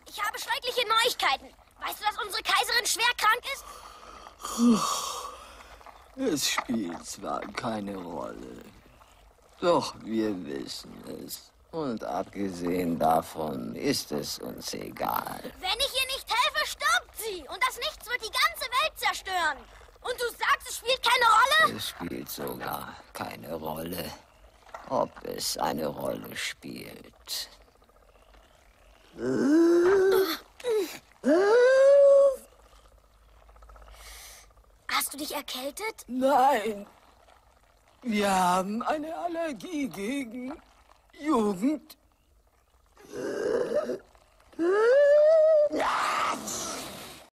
Ich habe schreckliche Neuigkeiten. Weißt du, dass unsere Kaiserin schwer krank ist? Es spielt zwar keine Rolle, doch wir wissen es. Und abgesehen davon ist es uns egal. Wenn ich ihr nicht helfe, stirbt sie. Und das Nichts wird die ganze Welt zerstören. Und du sagst, es spielt keine Rolle? Es spielt sogar keine Rolle, ob es eine Rolle spielt. Hast du dich erkältet? Nein, wir haben eine Allergie gegen Jugend.